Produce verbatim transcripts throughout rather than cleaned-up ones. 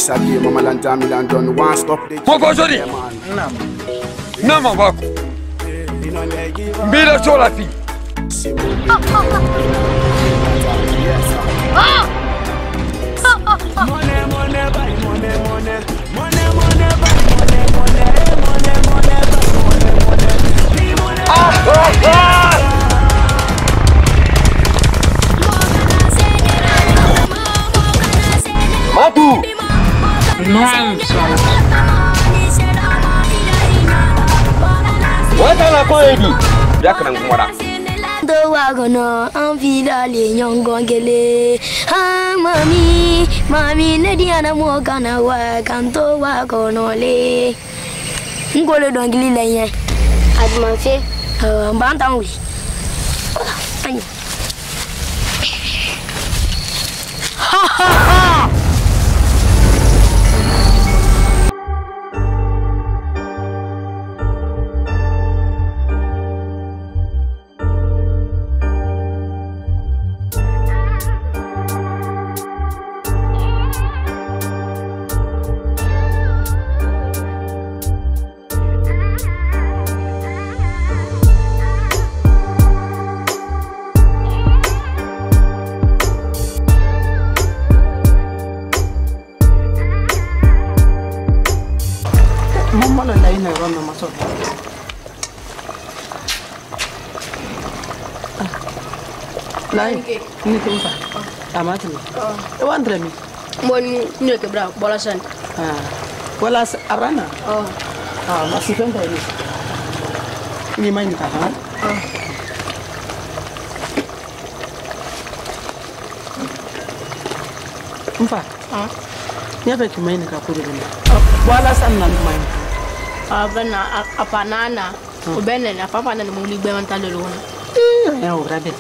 nice again, Mama Lanta Milan done one stop. Moko Jodi. Naam. Nama wako. Bila chola fi. Ah! Money, money, buy money, money. Money, money, buy money, money. Money, money, buy money, money. Money. Ah! Ah! Matu. Nonsense. Wata na kwa ebi. Yaka na ngwara. Do wagono anvila le nyongongele. Ah mami, mami ne diana mo kana wa kanto wagono le. Ngolo dongili le yen. Adman fe. Euh bantan wi. Ani. Ha ha ha. Lai, ini tuh apa? Amat ni. Oh, andre mi. Mon ni ke bra, bolasan. Ah, bolas arana. Oh. Ah, masih kan ini. Ini main kita kan? Oh. Empat. Ah. Ni apa tu main kita kudu ni? Bolas anan main. Ah, bana apa nana? Ubenen apa apa nana muli be man talo lo. Ya, ora de.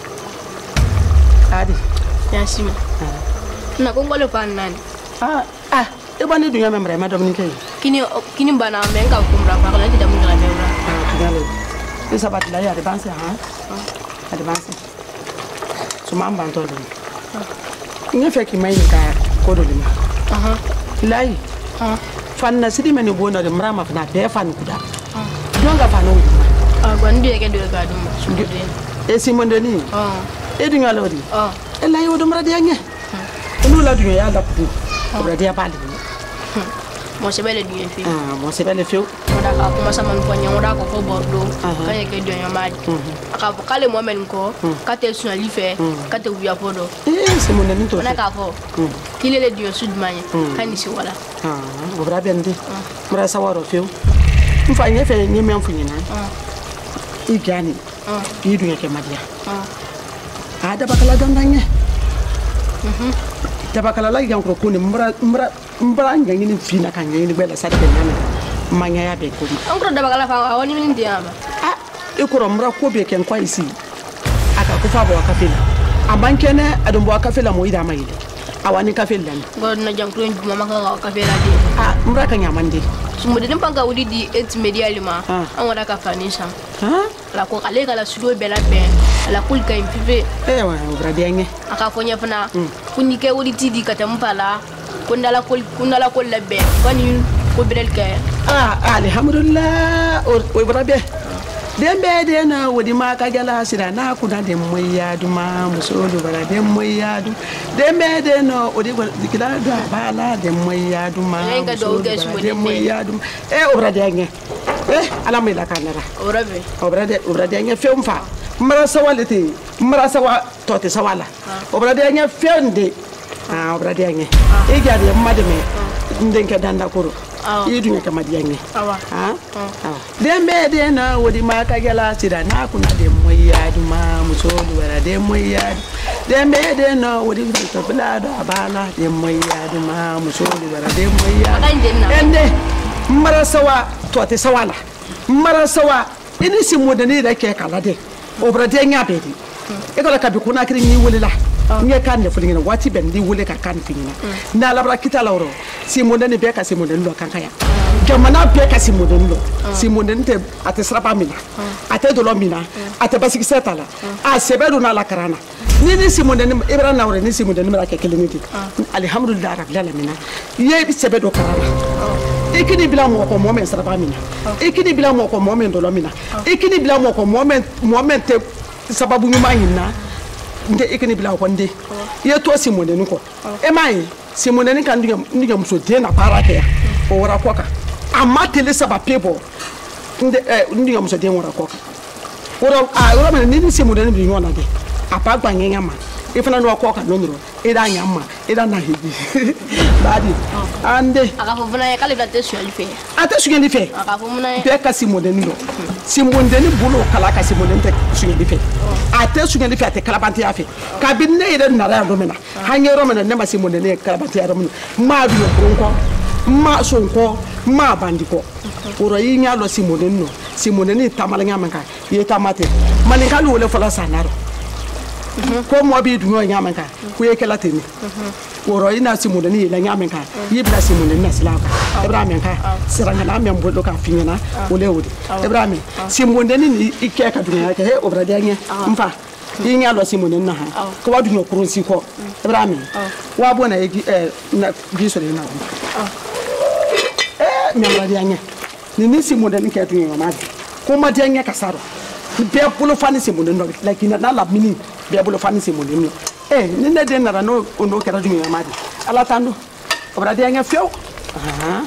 Adi. Ya sima. Na ko ngolo pan nan. Ah, ah, e bani dunya membre ma dom ni kay. Kini kini bana men ka kumra pa ko la tidak mun la mewra. Ah, tigale. Ni sabat la ya de banse ha. Ah, de banse. Suma am banto ni. Ni fe ki mai ni ka ko do ni. Aha. Lai. Ah. Fan na sidi meni bona de mrama fa na be fan kuda. Ah. Donga fa no. Ah, gwandi ke do ka dum. E simonde ni. Ah. E dinga lodi. Ah. E lai o dum radianya. Unu la dunya ya la putu. Radia pali. Mo se bele dunya fi. Ah, mo se bele fiu. Moda ka kuma sama ko nya moda ko ko bordo. Kanya ke dunya madi. Aka kale mo men ko, ka te suna life, ka te wiya podo. Eh, simonde ni to. Ona ka fo. Kile le dunya sud manya. Kani si wala. Ah, o radia ndi. Mra sawaro fiu. Mfa nye fe nye me mfu nyina. Ah. Igani. Ah. Yi dunya ke madia. Ah. Ada bakala dandanya. Mhm. Tabakala la yang ko kuni mbra mbra mbra ngangi ni fina kan ngangi ni bela sadde nana manya ya be ko an ko da bakala fa woni min diama ah e ko mbra ko be ken kwa isi aka ko fa bo kafela amban kene adum bo kafela mo ida mai awani kafela ni go na jang to njuma maka kafela di ah mbra kan yamande sumu de panga wudi di et medialima an wada ka fanisa ha la ko kale kala sudo bela be la kul kay pive eh wa mbra denge aka fonya fana kunike wudi tidi katampala kundala kul kundala kul labbe wani ko bedel kay ah alhamdulillah o mbra be dembe de na wodi ma ka gala sira na kuna de moyadu ma musolo bara de moyadu dembe de no odi dikila da bala de moyadu ma de moyadu eh obra de nge eh ala mai la kanara obra be obra de obra de nge femfa mara sawalete mara sawa tote sawala obra de nge fende ah obra de nge e gade mademe ndenke danda koro yi dunya kama diyange awa ha awa dembe de na wodi ma ka gela sida na kuna de moyadu ma musolu wara de moyadu dembe de na wodi to blado abala de moyadu ma musolu wara de moyadu ende mara sawa to te sawala mara sawa ini si modani da ke kala de obra de nya be di e ko la ka bi kuna kiri ni wolila nye kan ne fulingina wati ben di wule ka kan fingina na labra kita lawro si modene be ka si modene lo kan kaya jamana be ka si modene lo si modene te ate srapa mina ate dolo mina ate basiki setala a sebedo na la karana ni ni si modene ibra na wore ni si modene mara ke keliniti alhamdulillah rabbil alamin ye sebedo karana ikini bila mo ko moment srapa mina ikini bila mo ko moment dolo mina ikini bila mo ko moment moment te sababu nyuma yina nde ikini bila ko nde ye to si modene ko e mai si modene kan ndiga ndiga muso de na para ke ya o wora koka amma tele saba pebo nde ndiga muso de wora koka wora a wora me ni si modene bi nyona de apa gba nyenya ma e fana no koka no ndro e da nyama e da na hebi badi ande aka fo fana kale da te suali fe ate suali fe aka fo muna be ka si modene no si modene bulo kala ka si modene te suali fe ate suali fe ate kala banti afi ka binne ire nara ndo mena hanyero mena ne ma si modene kala banti aro mena ma bi ko ma sonko ma bandiko oro yi nya lo si modene no si modene tamala nya manka ye tamate maninka lo le fala sanaro ko mo bi dunyo nya manka ku ye kala teni oro ina si modene la nya manka yi bla si modene na silaka ibrahim ka siranga na me mbodo ka finyana ole wodi ibrahim si modene ni ike ka dunya ka he obrade anya mfa yi nya lo si modene na ha ko wa dunyo kurun si ko ibrahim wa bona ye na bi so le na eh me obrade anya ni ni si modene ka dunya ma ko ma de anya kasaro be polo fani si modene no like ina na la mini be polo fani si modene eh ni ne de na no ono ka dunya ma di ala tando obrade anya fio aha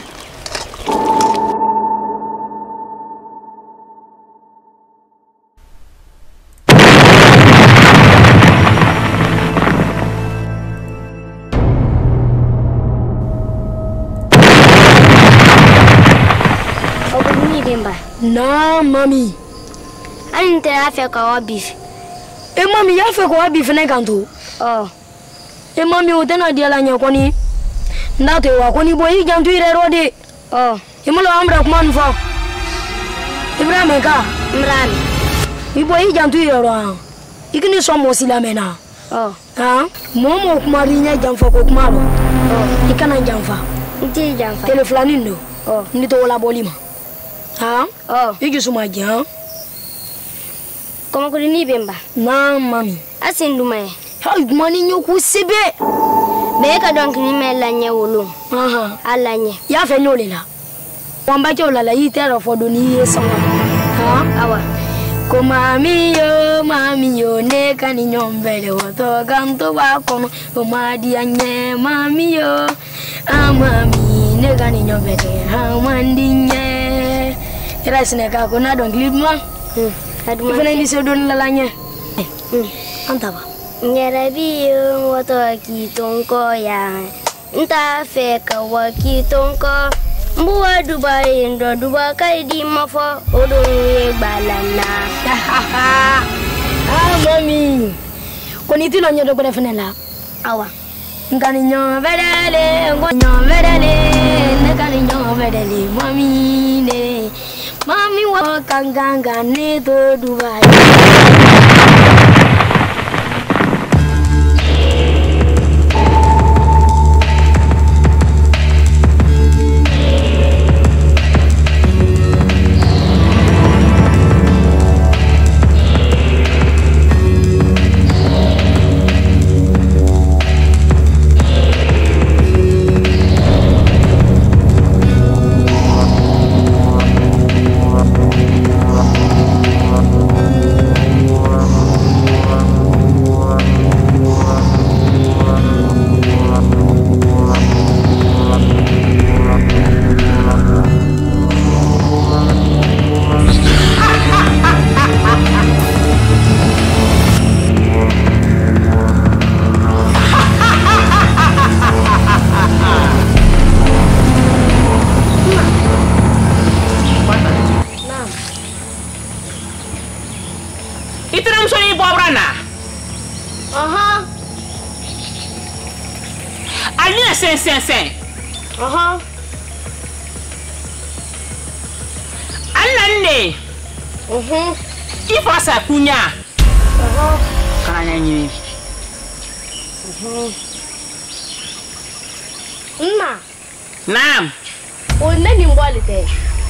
Na mami ante afa ka beef e mami ya fa ko beef na kanto oh e mami o tena dia la nya ko ni ndato wa ko ni boyi jantu ire rode oh e mo lo amra ko man fa ibrahim ka imran mi boyi jantu ire ro ikini so mo sila mena oh ha mo mo kuma rinya janfa ko kuma lo oh ikana janfa nti janfa telefoni ndo oh ni to wala bolima ha oh igi suma gyan como ko ni bemba na mami asin dumaye ha mani nyoku sebe be ka donc ni mela nyewolo aha alanye ya fe nyolela wamba ke olala yitero fodo ni yesawa ha awa ko mami yo mami yo ne kan nyombele woto ganto ba kono o madi anye mami yo ah mami ne kan nyombele ha mandinye era sineka ko na don glibma hmm aduma fena ni so don lalanya hmm antaba nyera biyo woto ki tonko ya nta fe ka wa ki tonko mbuwa dubai ndo duba kai di mafo odo ye balana ah mami ko ni tilo nyodo ko defena la awa ngani nyo vedele nyo vedele ne kani nyo vedele mami ne mami wa kanganga ne to dubai sen sen sen. Aha. Allah ne. Mhm. Ifa sa kunya. Aha. Kana nyi. Nna. Naam. O ne ni mbali te.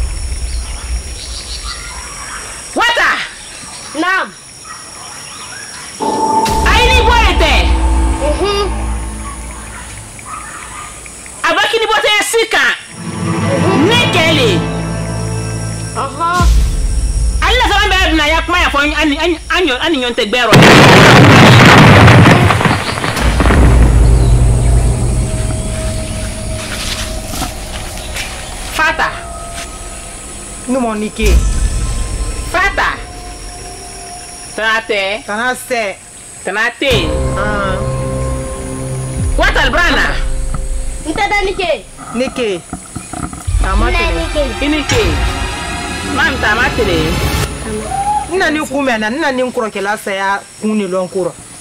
Wata. Naam. Ai ni boy te. Mhm. Abaki ni bote sika. Nekele. Aha. Allah sama be na yak ma ya fo ani ani anyo ani nyon te gbero. Fata. Numo nike. Fata. Tanate. Tanase. Tanate. Ah. Wata albrana. Ntada nike. Nike. Tamate. Inike. Mam tamate. Nna ni kumena, nna ni nkuro kela saya kuni lonkuro.